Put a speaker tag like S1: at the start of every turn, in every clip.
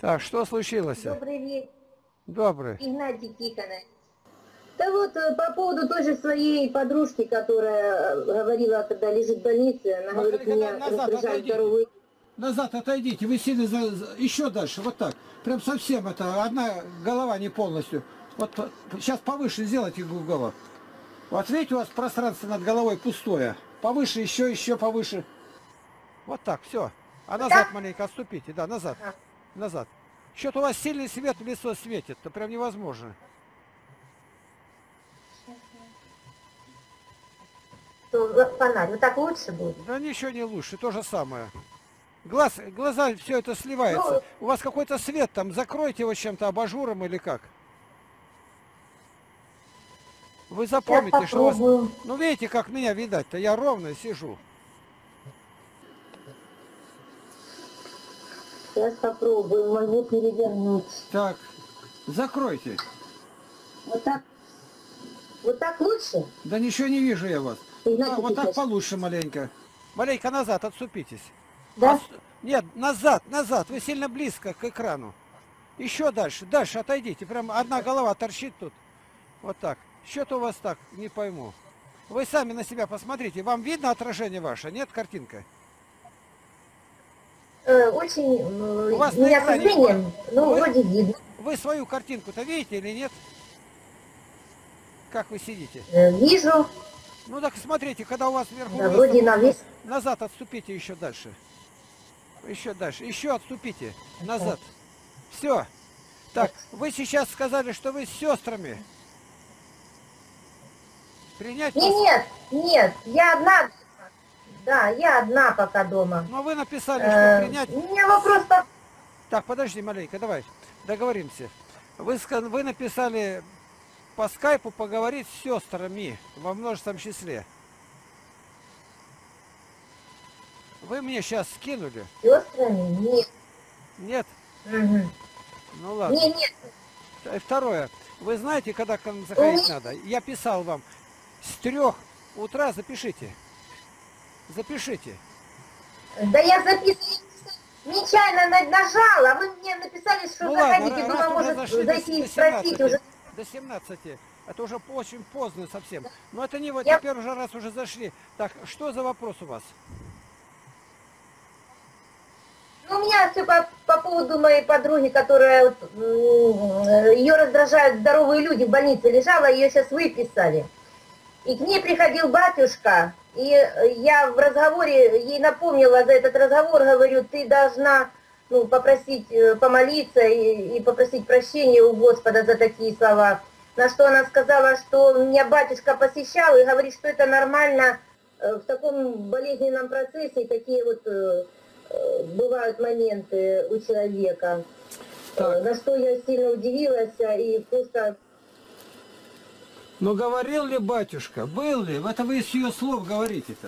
S1: Так, что случилось?
S2: Добрый вечер,
S1: Добрый.
S2: Игнатий Тихонович. Да вот по поводу той же своей подружки, которая говорила, когда лежит в больнице, она говорит,
S1: Когда
S2: меня
S1: назад
S2: раздражают
S1: отойдите.
S2: здоровые.
S1: Назад отойдите. Вы сильно еще дальше. Вот так. Прям совсем это. Одна голова не полностью. Вот сейчас повыше сделайте голова. Вот видите, у вас пространство над головой пустое. Повыше, еще повыше. Вот так, все. А
S2: Вот
S1: назад
S2: так?
S1: маленько отступите. Да, назад.
S2: Ага.
S1: Назад. Что-то у вас сильный свет в лицо светит. Это прям невозможно.
S2: Фонарь, вот так лучше будет?
S1: Да ничего не лучше. То же самое. Глаза, все это сливается.
S2: Ну,
S1: У вас какой-то свет там. Закройте его чем-то, абажуром или как. Вы
S2: сейчас
S1: запомните, что у вас...
S2: попробую.
S1: Ну, видите, как меня видать-то. Я ровно сижу.
S2: Сейчас попробую, могу перевернуть.
S1: Так, закройте.
S2: Вот так? Вот так лучше?
S1: Да ничего не вижу я вас.
S2: Игнатий
S1: Вот так
S2: Тихонович?
S1: получше маленько. Маленько назад, отступитесь.
S2: Да?
S1: Нет, назад, назад. Вы сильно близко к экрану. Еще дальше, дальше отойдите. Прям одна голова торчит тут. Вот так. Что-то у вас так, не пойму. Вы сами на себя посмотрите. Вам видно отражение ваше? Нет, картинка?
S2: Очень,
S1: У вас на
S2: меня со
S1: экране...
S2: зрением, ну,
S1: Вы,
S2: вроде видно.
S1: вы свою картинку-то видите или нет? Как вы сидите?
S2: Вижу,
S1: Ну так смотрите, когда у вас вверху
S2: да, вроде на весь.
S1: назад отступите еще дальше. Еще дальше. Еще отступите. Назад. Все. Так, вы сейчас сказали, что вы с сестрами. Принять вас?
S2: Нет, я одна. Да, я одна пока дома.
S1: Но вы написали, что принять...
S2: У меня вопрос по...
S1: Так, подожди маленько, давай. Договоримся. Вы написали по скайпу поговорить с сестрами во множественном числе. Вы мне сейчас скинули?
S2: сестрами? Нет.
S1: Нет?
S2: Мгм.
S1: Ну ладно.
S2: Нет.
S1: Второе. Вы знаете, когда к нам заходить надо? Я писал вам. С 3 утра запишите. Запишите.
S2: Да я записываю. Нечаянно нажала, а вы мне написали, что
S1: Ну
S2: заходите.
S1: ладно,
S2: Думаю,
S1: раз уже
S2: может
S1: зашли
S2: зайти и
S1: до
S2: спросить
S1: 17.
S2: уже.
S1: До 17. Это уже очень поздно совсем. Но это не вот
S2: Я...
S1: теперь уже раз уже зашли. Так, что за вопрос у вас?
S2: Ну, у меня все по поводу моей подруги, которая ее раздражают здоровые люди, в больнице лежала, ее сейчас выписали. И к ней приходил батюшка, и я в разговоре ей напомнила за этот разговор, говорю, ты должна попросить помолиться и попросить прощения у Господа за такие слова. На что она сказала, что меня батюшка посещал и говорит, что это нормально в таком болезненном процессе, такие вот бывают моменты у человека.
S1: Так.
S2: На что я сильно удивилась и просто...
S1: Но говорил ли батюшка? Был ли? Это вы из ее слов говорите-то.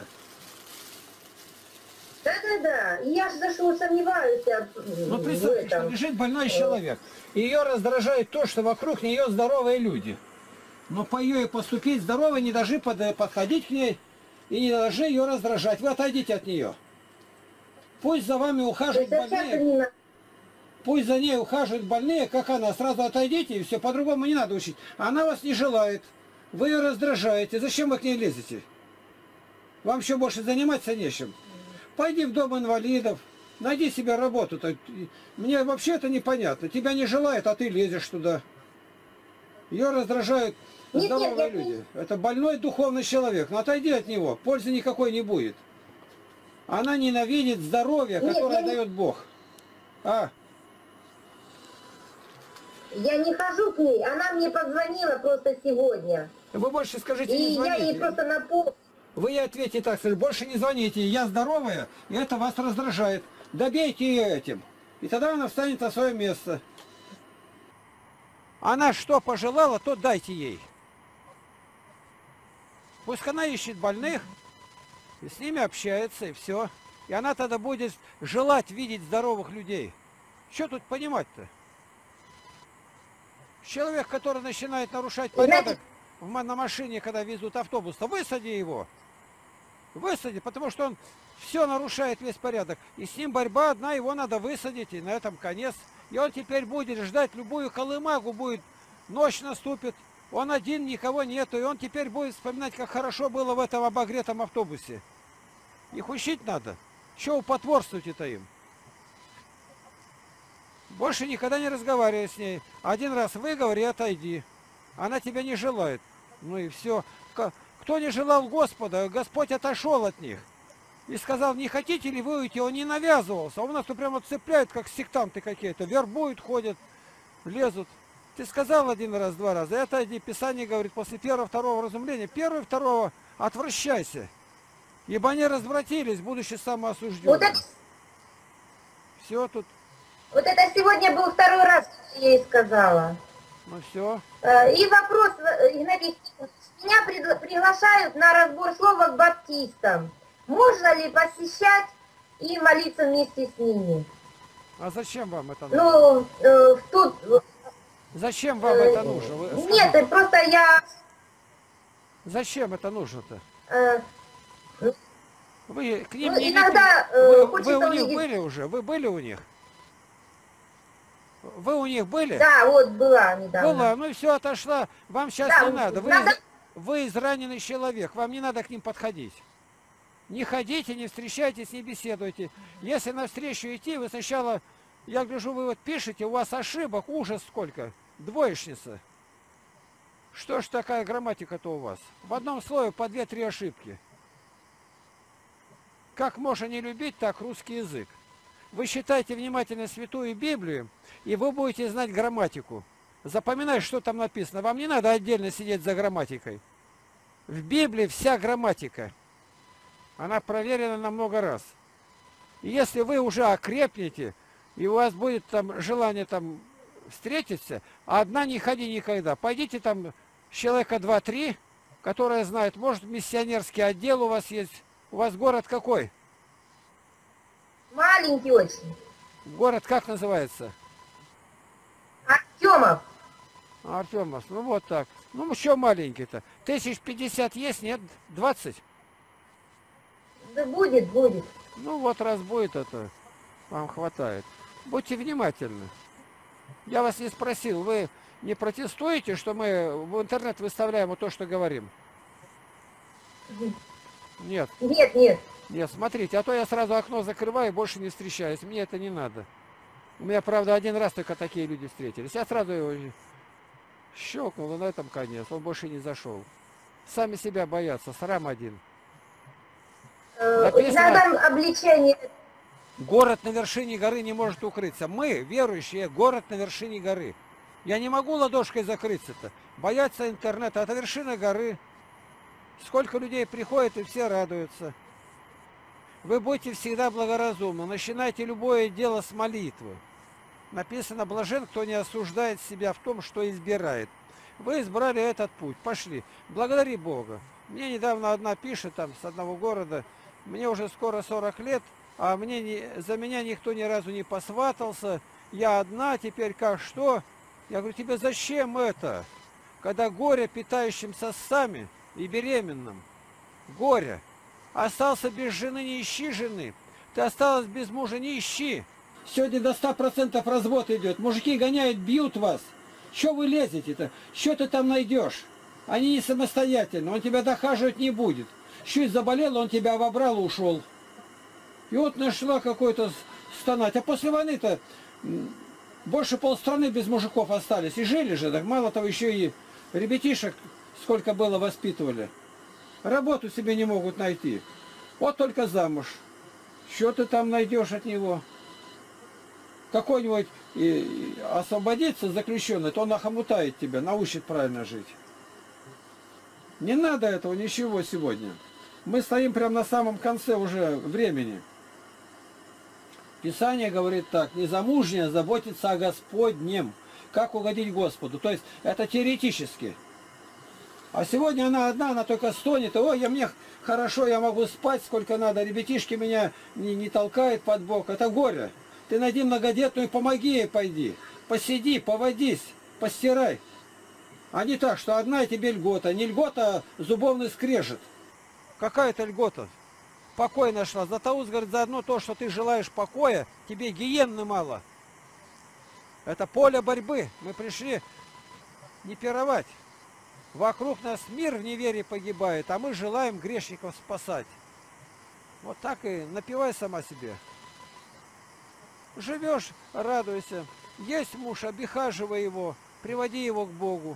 S2: Да. И я же за что сомневаюсь
S1: Ну
S2: в
S1: представьте, что
S2: этом.
S1: лежит больной человек. Ее раздражает то, что вокруг нее здоровые люди. Но по ее и поступить здоровые не должны подходить к ней и не должны ее раздражать. Вы отойдите от нее. Пусть за вами
S2: То
S1: ухаживают
S2: есть сейчас
S1: больные.
S2: не...
S1: Пусть за ней ухаживают больные, как она. Сразу отойдите, и все, по-другому не надо учить. Она вас не желает. Вы ее раздражаете. Зачем вы к ней лезете? Вам еще больше заниматься нечем. Пойди в дом инвалидов, найди себе работу. Мне вообще это непонятно. Тебя не желают, а ты лезешь туда. Ее раздражают здоровые люди. Это больной духовный человек. Но отойди от него. Пользы никакой не будет. Она ненавидит здоровье, которое дает Бог.
S2: Я не хожу к ней, она мне позвонила просто сегодня.
S1: Вы больше скажите,
S2: И
S1: не
S2: я ей
S1: звоните.
S2: просто напомнила.
S1: Вы ей ответьте так, скажите, больше не звоните, я здоровая, и это вас раздражает. Добейте ее этим. И тогда она встанет на свое место. Она что пожелала, то дайте ей. Пусть она ищет больных, и с ними общается, и все. И она тогда будет желать видеть здоровых людей. Что тут понимать-то? Человек, который начинает нарушать порядок на машине, когда везут автобус, то высади его. Высади, потому что он Все нарушает весь порядок. И с ним борьба одна, его надо высадить, и на этом конец. И он теперь будет ждать любую колымагу, будет, ночь наступит, он один, никого нету, и он теперь будет вспоминать, как хорошо было в этом обогретом автобусе. Их учить надо. Чего вы потворствуете-то им? Больше никогда не разговаривай с ней. Один раз выговори и отойди. Она тебя не желает. Ну и все. Кто не желал Господа, Господь отошел от них. И сказал, не хотите ли вы уйти? Он не навязывался. А у нас тут прямо цепляют, как сектанты какие-то. Вербуют, ходят, лезут. Ты сказал один раз, два раза. Это отойди. Писание говорит, после первого, второго разумления, первого и второго отвращайся. Ибо они развратились, будучи самоосужденными. Все тут.
S2: Вот это сегодня был второй раз, что я ей сказала.
S1: Ну все.
S2: И вопрос, Игнатий, меня приглашают на разбор слова к баптистам. Можно ли посещать и молиться вместе с ними?
S1: А зачем вам это нужно?
S2: Ну, тут...
S1: Зачем вам это нужно?
S2: Нет, просто я...
S1: Зачем это нужно-то? Вы к ним
S2: ну,
S1: не
S2: иногда
S1: вы у них были уже? Вы были у них? Вы у них были?
S2: Да, вот была недавно.
S1: Была, ну и все, отошла. Вам сейчас
S2: да,
S1: не надо. Вы израненный человек, вам не надо к ним подходить. Не ходите, не встречайтесь, не беседуйте. Если навстречу идти, вы сначала, я гляжу, вы вот пишете, у вас ошибок, ужас сколько. Двоечница. Что ж такая грамматика-то у вас? В одном слове по 2-3 ошибки. Как можно не любить так русский язык? Вы читайте внимательно Святую Библию, и вы будете знать грамматику. Запоминай, что там написано. Вам не надо отдельно сидеть за грамматикой. В Библии вся грамматика. Она проверена на много раз. И если вы уже окрепнете, и у вас будет там желание там встретиться, а одна не ходи никогда. Пойдите там человека 2-3, которые знают, может, миссионерский отдел у вас есть. У вас город какой?
S2: Маленький очень.
S1: Город как называется?
S2: Артемов.
S1: Артемов. Ну вот так. Ну что маленький-то? 1050 есть, нет? 20?
S2: Да будет.
S1: Ну вот раз будет это, вам хватает. Будьте внимательны. Я вас не спросил, вы не протестуете, что мы в интернет выставляем вот то, что говорим? Нет.
S2: Нет.
S1: Нет, смотрите, а то я сразу окно закрываю и больше не встречаюсь. Мне это не надо. У меня, правда, один раз только такие люди встретились. Я сразу его щелкнул, и на этом конец. Он больше не зашел. Сами себя боятся, срам один.
S2: Иногда обличение...
S1: Город на вершине горы не может укрыться. Мы, верующие, город на вершине горы. Я не могу ладошкой закрыться-то. Боятся интернета. Это вершина горы. Сколько людей приходит, и все радуются. Вы будьте всегда благоразумны. Начинайте любое дело с молитвы. Написано, блажен, кто не осуждает себя в том, что избирает. Вы избрали этот путь. Пошли. Благодари Бога. Мне недавно одна пишет, там, с одного города, мне уже скоро 40 лет, а за меня никто ни разу не посватался. Я одна, теперь как что? Я говорю, тебе зачем это? Когда горе питающим сосами и беременным. Горе. Остался без жены, не ищи жены. Ты осталась без мужа, не ищи. Сегодня до 100% развод идет. Мужики гоняют, бьют вас. Что вы лезете-то? Что ты там найдешь? Они не самостоятельно. Он тебя дохаживать не будет. Чуть заболел, он тебя обобрал и ушел. И вот нашла какой-то стонать. А после войны-то больше полстраны без мужиков остались. И жили же. Так мало того, еще и ребятишек сколько было воспитывали. Работу себе не могут найти. Вот только замуж. Что ты там найдешь от него? Какой-нибудь освободится заключенный, то он охомутает тебя, научит правильно жить. Не надо этого ничего сегодня. Мы стоим прямо на самом конце уже времени. Писание говорит так: незамужняя заботится о Господнем. Как угодить Господу? То есть это теоретически. А сегодня она одна, она только стонет. Ой, мне хорошо, я могу спать сколько надо. Ребятишки меня не толкают под бок. Это горе. Ты найди многодетную, помоги ей, пойди. Посиди, поводись, постирай. А не так, что одна и тебе льгота. Не льгота, а зубовный скрежет. Какая это льгота? покой нашла. Златоуст говорит, за одно то, что ты желаешь покоя, тебе гиенны мало. Это поле борьбы. Мы пришли не пировать. Вокруг нас мир в неверии погибает, а мы желаем грешников спасать. Вот так и напивай сама себе. Живешь, радуйся. Есть муж, обихаживай его, приводи его к Богу.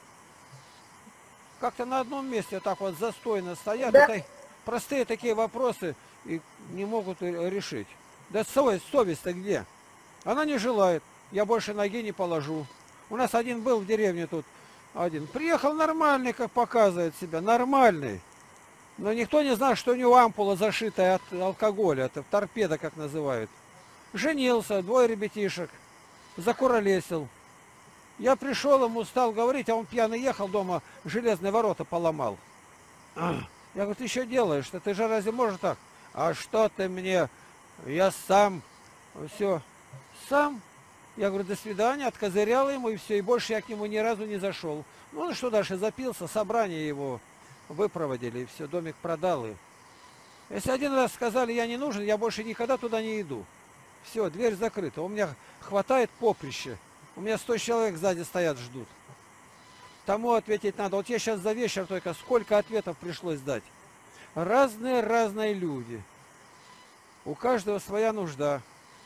S1: Как-то на одном месте так вот застойно стоят.
S2: Да.
S1: Это простые такие вопросы и не могут решить. Да совесть-то где? Она не желает. Я больше ноги не положу. У нас один был в деревне тут. Один. Приехал нормальный, как показывает себя. Нормальный. Но никто не знает, что у него ампула зашитая от алкоголя. Это торпеда, как называют. Женился, 2 ребятишек. Закуролесил. Я пришел, ему стал говорить, а он пьяный ехал дома, железные ворота поломал. Я говорю, ты что делаешь-то? Ты же разве можешь так? А что ты мне? Я сам. Все. Сам. Я говорю, до свидания, откозырял ему и все. И больше я к нему ни разу не зашел. Ну, он что дальше, запился, собрание его выпроводили, и все, домик продал. И... Если один раз сказали, я не нужен, я больше никогда туда не иду. Все, дверь закрыта. У меня хватает поприща. У меня 100 человек сзади стоят, ждут. Тому ответить надо. Вот я сейчас за вечер только сколько ответов пришлось дать. Разные люди. У каждого своя нужда.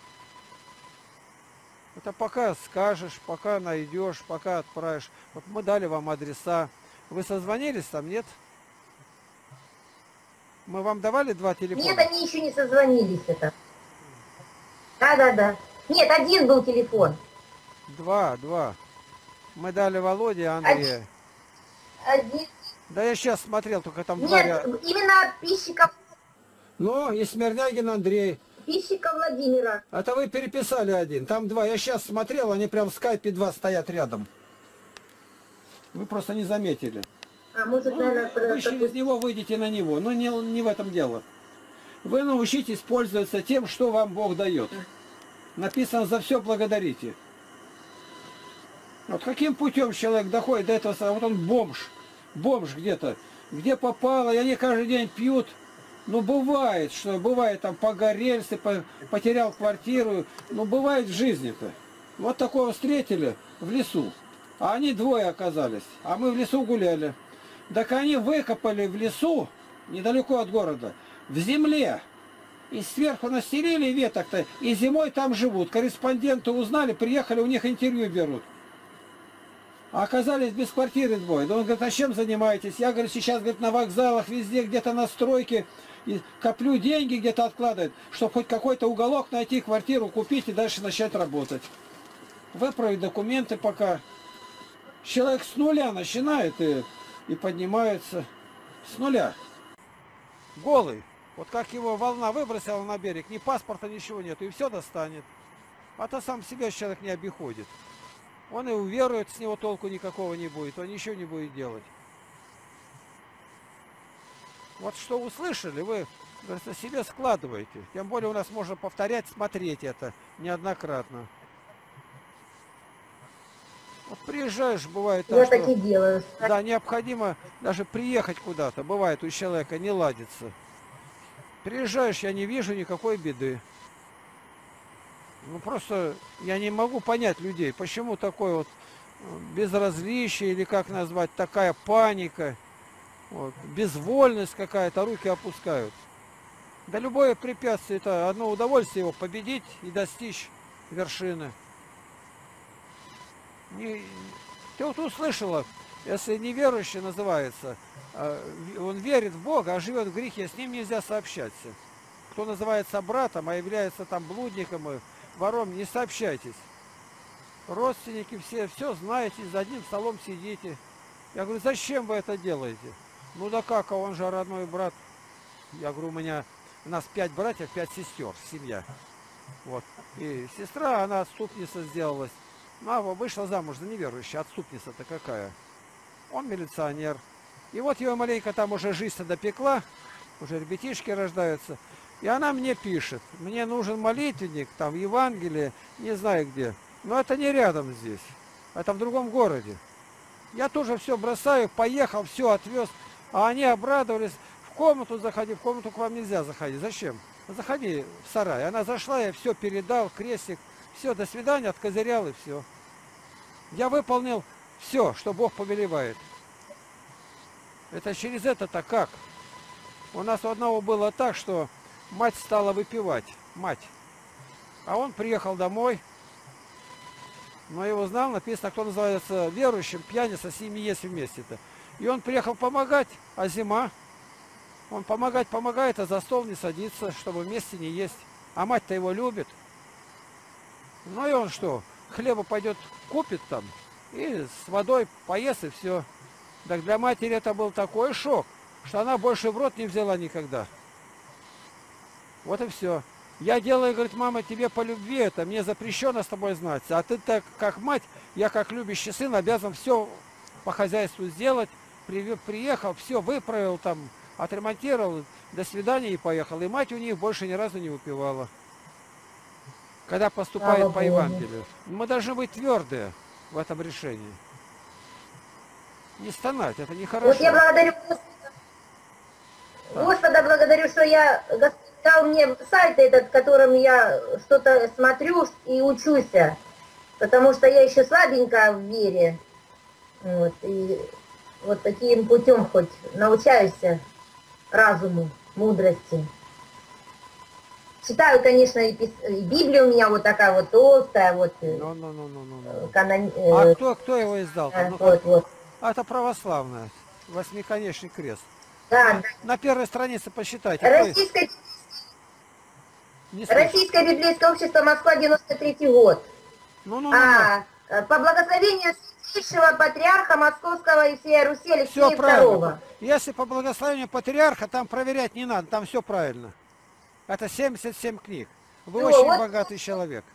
S1: Это пока скажешь, пока найдешь, пока отправишь. Вот мы дали вам адреса. Вы созвонились там, нет? Мы вам давали 2 телефона?
S2: Нет, они еще не созвонились это. Да. Нет, один был телефон.
S1: 2. Мы дали Володе и Андрея.
S2: Один.
S1: Да я сейчас смотрел, только там...
S2: Нет, именно Пищиков.
S1: Ну, и Смирнягин Андрей.
S2: Пищиков Владимира.
S1: Это вы переписали один. Там 2. Я сейчас смотрел, они прям в скайпе 2 стоят рядом. Вы просто не заметили.
S2: А может, наверное...
S1: Вы через него выйдете на него. Но не в этом дело. Вы научитесь пользоваться тем, что вам Бог дает. Написано, за все благодарите. Вот каким путем человек доходит до этого? Вот он бомж где-то. Где попало, и они каждый день пьют. Ну, бывает, там погорельцы, потерял квартиру. Ну, бывает в жизни-то. Вот такого встретили в лесу. А они 2 оказались. А мы в лесу гуляли. Так они выкопали в лесу, недалеко от города, в земле. И сверху настелили веток-то, и зимой там живут. Корреспонденты узнали, приехали, у них интервью берут. А оказались без квартиры 2. Да он говорит, а чем занимаетесь? Я, говорю, сейчас, говорит, на вокзалах, везде, где-то на стройке, и коплю деньги, где-то откладывать, чтобы хоть какой-то уголок найти, квартиру купить и дальше начать работать. Выправить документы пока. Человек с нуля начинает и поднимается. С нуля. Голый. Вот как его волна выбросила на берег, ни паспорта, ничего нет, и все достанет. А то сам себя человек не обиходит. Он и уверует, с него толку никакого не будет, он ничего не будет делать. Вот что услышали, вы, говорится, себе складываете. Тем более у нас можно повторять, смотреть это неоднократно. Вот приезжаешь, бывает так,
S2: Я
S1: что...
S2: так и делаю.
S1: Да, необходимо даже приехать куда-то. Бывает, у человека не ладится. Приезжаешь, я не вижу никакой беды. Ну, просто я не могу понять людей, почему такое вот безразличие, или как назвать, такая паника, вот, безвольность какая-то, руки опускают. Да любое препятствие, это одно удовольствие его победить и достичь вершины. Ты вот услышала, если неверующий называется, он верит в Бога, а живет в грехе, с ним нельзя сообщаться. Кто называется братом, а является там блудником и вором, не сообщайтесь. Родственники все знаете, за одним столом сидите. Я говорю, зачем вы это делаете? Ну да как, а он же родной брат. Я говорю, у нас 5 братьев, 5 сестер, семья. Вот. И сестра, она отступница сделалась. Мама вышла замуж за неверующую, отступница-то какая. Он милиционер. И вот ее маленько там уже жизнь допекла, уже ребятишки рождаются. И она мне пишет, мне нужен молитвенник, там в Евангелии, не знаю где. Но это не рядом здесь, это в другом городе. Я тоже все бросаю, поехал, все отвез. А они обрадовались, в заходи, в комнату к вам нельзя заходить. Зачем? Заходи в сарай. Она зашла, я все передал, крестик, все, до свидания, откозырял и все. Я выполнил все, что Бог повелевает. Это через это-то как? У нас у одного было так, что мать стала выпивать. Мать. А он приехал домой. Но его знал, написано, кто называется верующим, пьяница, с ними есть вместе-то. И он приехал помогать, а зима. Он помогает, а за стол не садится, чтобы вместе не есть. А мать-то его любит. Ну и он что, хлеба пойдет купит там, и с водой поест, и все. Так для матери это был такой шок, что она больше в рот не взяла никогда. Вот и все. Я делаю, говорит, мама, тебе по любви это, мне запрещено с тобой знать. А ты так, как мать, я как любящий сын обязан все по хозяйству сделать. Приехал, все выправил там, отремонтировал, до свидания и поехал. И мать у них больше ни разу не выпивала. Когда поступает по Евангелию. Мы должны быть твердые в этом решении. Не стонать, это нехорошо.
S2: Вот я благодарю Господа, благодарю, что Господь дал мне сайт этот, в котором я что-то смотрю и учусь. Потому что я еще слабенькая в вере. Вот, и вот таким путем хоть научаюсь разуму, мудрости. Читаю, конечно, и Библия у меня вот такая вот толстая, вот.
S1: А кто его издал?
S2: Вот.
S1: Это православная, восьмиконечный крест.
S2: Да.
S1: На первой странице посчитайте.
S2: Российское библейское общество, Москва, 93-й год. По благословению Святейшего Патриарха Московского и всей Руси Алексея II.
S1: Если по благословению Патриарха, там проверять не надо, там все правильно. Это 77 книг. Вы очень богатый человек.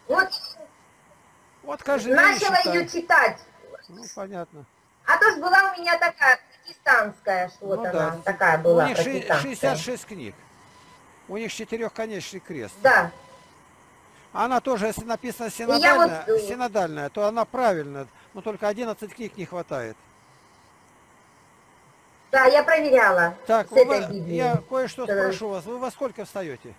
S1: Вот каждый день
S2: начала ее читать.
S1: Ну, понятно.
S2: А то ж была у меня такая протестантская, что-то она такая была.
S1: У них 66 книг. У них четырехконечный крест.
S2: Да.
S1: Она тоже, если написано синодальная, то она правильная. Но только 11 книг не хватает.
S2: Да, я проверяла.
S1: Так, я кое-что спрошу вас. Вы во сколько встаете?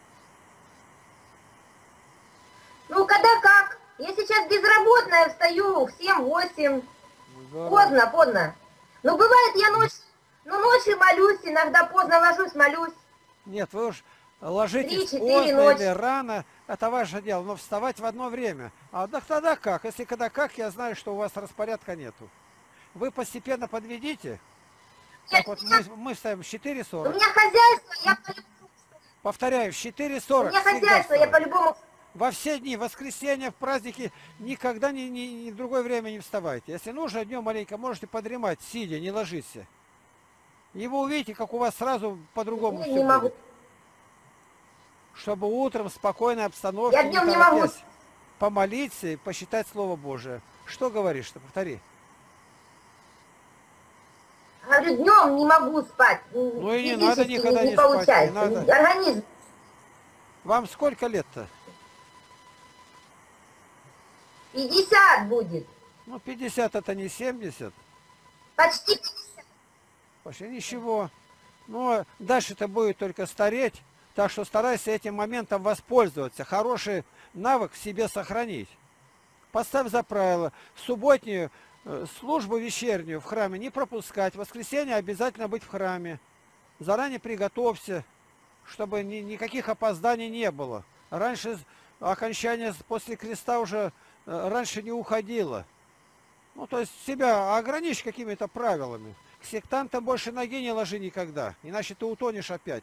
S2: Ну, когда как. Я сейчас безработная, встаю в 7-8. Поздно. Ну, бывает, я ночью молюсь, иногда поздно ложусь, молюсь.
S1: Нет, вы уж ложитесь поздно или рано, это ваше дело, но вставать в одно время. А тогда как? Если когда как, я знаю, что у вас распорядка нету. Вы постепенно подведите. Так вот, мы встаем в 4:40.
S2: У меня хозяйство,
S1: Повторяю, в 4:40.
S2: У меня хозяйство, я по-любому...
S1: Во все дни, воскресенье, в праздники, никогда ни в другое время не вставайте. Если нужно, днем маленько можете подремать, сидя, не ложиться. И вы увидите, как у вас сразу по-другому все будет. Чтобы утром в спокойной обстановке,
S2: я днем не могу
S1: помолиться и посчитать Слово Божие. Что говоришь-то? Повтори.
S2: Говорю, днем не могу спать.
S1: Ну и не надо никогда не
S2: спать.
S1: Не надо.
S2: Организм.
S1: Вам сколько лет-то?
S2: 50 будет.
S1: Ну, 50 это не 70.
S2: Почти 50.
S1: Почти ничего. Но дальше-то будет только стареть. Так что старайся этим моментом воспользоваться. Хороший навык в себе сохранить. Поставь за правило. В субботнюю службу вечернюю в храме не пропускать. В воскресенье обязательно быть в храме. Заранее приготовься, чтобы никаких опозданий не было. Раньше окончание после креста уже раньше не уходило. Ну, то есть себя ограничь какими-то правилами. К сектантам больше ноги не ложи никогда, иначе ты утонешь опять.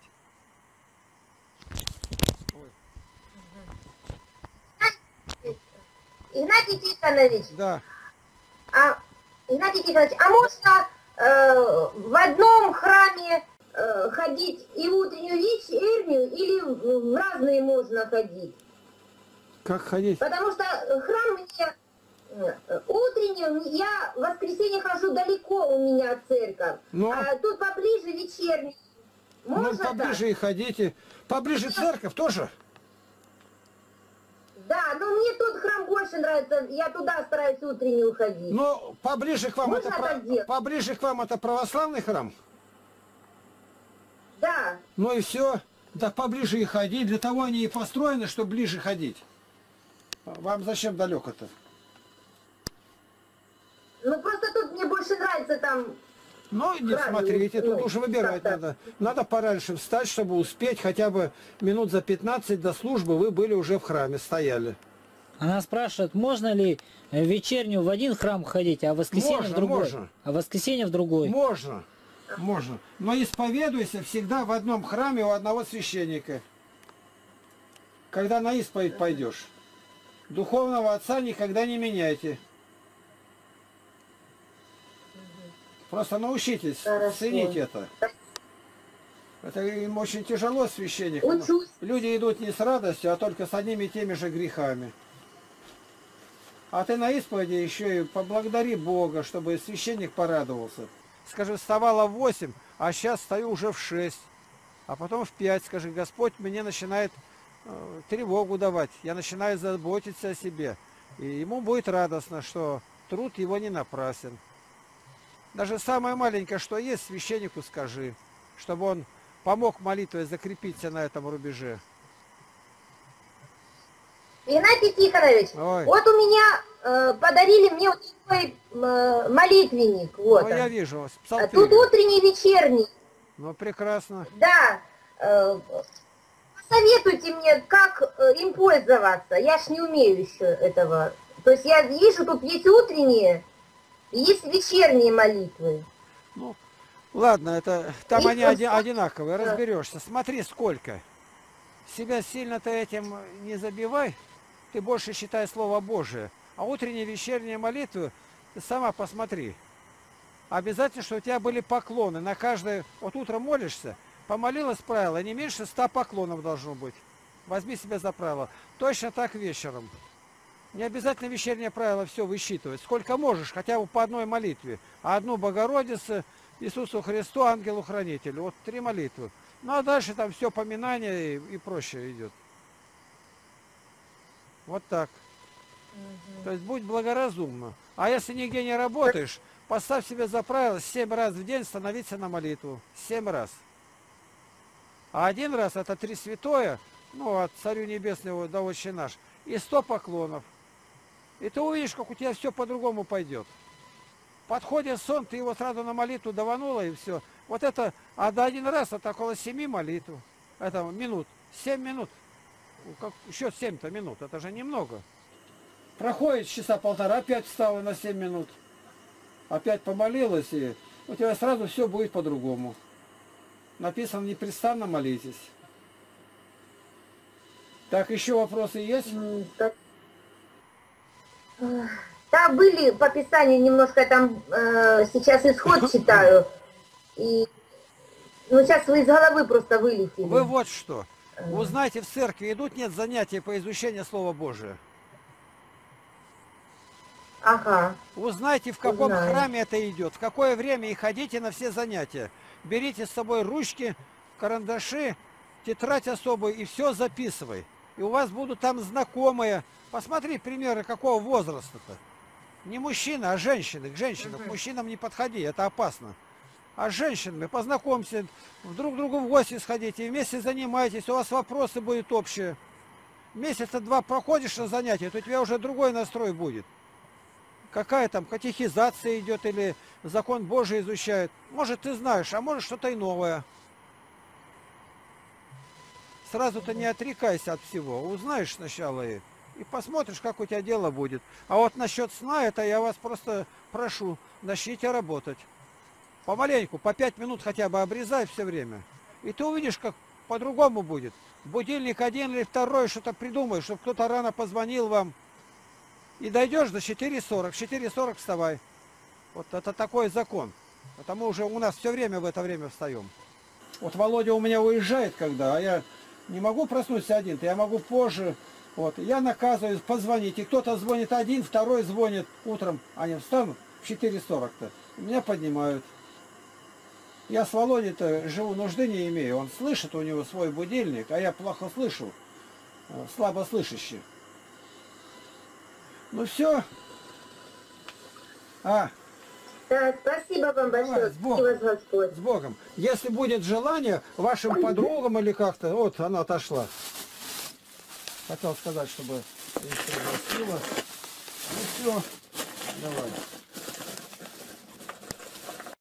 S2: Игнатий Тихонович.
S1: Да.
S2: Игнатий Тихонович, а можно в одном храме ходить и в утреннюю вечернюю, или в разные можно ходить?
S1: Как ходить?
S2: Потому что храм мне утреннюю, я в воскресенье хожу далеко, у меня церковь. А тут поближе вечернюю. Можно
S1: ну, поближе так? И ходите. Поближе церковь тоже?
S2: Да, но мне тот храм больше нравится, я туда стараюсь утреннюю ходить.
S1: Но поближе к вам, поближе к вам это православный храм? Ну и все. Да поближе и ходить. Для того они и построены, чтобы ближе ходить. Вам зачем далеко-то?
S2: Ну просто тут мне больше нравится там
S1: Ну, не
S2: храме,
S1: смотрите, тут
S2: ну,
S1: уже выбирать
S2: как-то.
S1: надо. Надо пораньше встать, чтобы успеть хотя бы минут за 15 до службы вы были уже в храме, стояли.
S3: Она спрашивает, можно ли вечернюю в один храм ходить, а в воскресенье
S1: Можно,
S3: в другой?
S1: можно.
S3: А в воскресенье в другой.
S1: Можно, можно. Но исповедуйся всегда в одном храме у одного священника. Когда на исповедь пойдешь. Духовного отца никогда не меняйте. Просто научитесь
S2: Хорошо.
S1: ценить это. Это им очень тяжело, священникам.
S2: Учусь.
S1: Люди идут не с радостью, а только с одними и теми же грехами. А ты на исповеди еще и поблагодари Бога, чтобы священник порадовался. Скажи, вставала в 8, а сейчас встаю уже в 6. А потом в 5. Скажи, Господь мне начинает тревогу давать. Я начинаю заботиться о себе. И ему будет радостно, что труд его не напрасен. Даже самое маленькое, что есть, священнику скажи, чтобы он помог молитвой закрепиться на этом рубеже.
S2: Игнатий Тихонович,
S1: Ой.
S2: вот у меня подарили мне вот такой молитвенник. Вот
S1: Ну,
S2: он.
S1: я вижу,
S2: Тут
S1: псалтырь.
S2: утренний, вечерний.
S1: Ну, прекрасно.
S2: Да. Посоветуйте мне, как им пользоваться. Я ж не умею еще этого. То есть я вижу, тут есть утренние, и есть вечерние молитвы.
S1: Ну, ладно, это там
S2: И
S1: они
S2: вот
S1: одинаковые, разберешься. Смотри, сколько. Себя сильно-то этим не забивай, ты больше считай Слово Божие. А утренние, вечерние молитвы, ты сама посмотри. Обязательно, что у тебя были поклоны. На каждое, вот утром молишься, помолилась правило, не меньше 100 поклонов должно быть. Возьми себя за правило. Точно так вечером. Не обязательно вечернее правило все высчитывать. Сколько можешь, хотя бы по одной молитве. А одну Богородице, Иисусу Христу, Ангелу-Хранителю. Вот 3 молитвы. Ну а дальше там все поминание и проще идет. Вот так. То есть будь благоразумна. А если нигде не работаешь, поставь себе за правило 7 раз в день становиться на молитву. 7 раз. А 1 раз это 3 святое, ну от Царю Небесного до Отче наш, и 100 поклонов. И ты увидишь, как у тебя все по-другому пойдет. Подходит сон, ты его сразу на молитву даванула и все. Вот это, а до 1 раз это около 7 молитв. Это минут, 7 минут. Как, еще 7-то минут, это же немного. Проходит часа полтора, опять встала на 7 минут. Опять помолилась, и у тебя сразу все будет по-другому. Написано, непрестанно молитесь. Так, еще вопросы есть?
S2: Да, были по Писанию немножко там, сейчас исход читаю. И, ну, сейчас вы из головы просто вылетели.
S1: Вы вот что. Узнайте, в церкви идут, нет занятий по изучению Слова Божия.
S2: Ага.
S1: Узнайте, в каком
S2: Узнаю.
S1: храме это идет, в какое время, и ходите на все занятия. Берите с собой ручки, карандаши, тетрадь особую и все записывай. И у вас будут там знакомые. Посмотри примеры, какого возраста-то. Не мужчины, а женщины. К женщинам, к мужчинам не подходи, это опасно. А с женщинами познакомься, друг к другу в гости сходите, вместе занимайтесь, у вас вопросы будут общие. Месяца 2 проходишь на занятия, то у тебя уже другой настрой будет. Какая там катехизация идет или закон Божий изучают. Может, ты знаешь, а может, что-то и новое. Сразу-то не отрекайся от всего. Узнаешь сначала и посмотришь, как у тебя дело будет. А вот насчет сна, это я вас просто прошу, начните работать. Помаленьку, по 5 минут хотя бы обрезай все время. И ты увидишь, как по-другому будет. Будильник 1 или 2, что-то придумай, чтобы кто-то рано позвонил вам. И дойдешь до 4:40. В 4:40 вставай. Вот это такой закон. Потому уже у нас все время в это время встаем. Вот Володя у меня уезжает когда, а я не могу проснуться один-то, я могу позже. Вот, я наказываю позвонить. И кто-то звонит один, второй звонит утром. Они встанут в 4:40-то. Меня поднимают. Я с Володей-то живу, нужды не имею. Он слышит, у него свой будильник, а я плохо слышу. Слабо слышащий. Ну все.
S2: Да, спасибо вам
S1: Давай,
S2: большое.
S1: с
S2: И
S1: Богом.
S2: вас Господь.
S1: С Богом. Если будет желание вашим подругам или как-то, вот она отошла. Хотел сказать, чтобы их пригласила. Ну все, давай.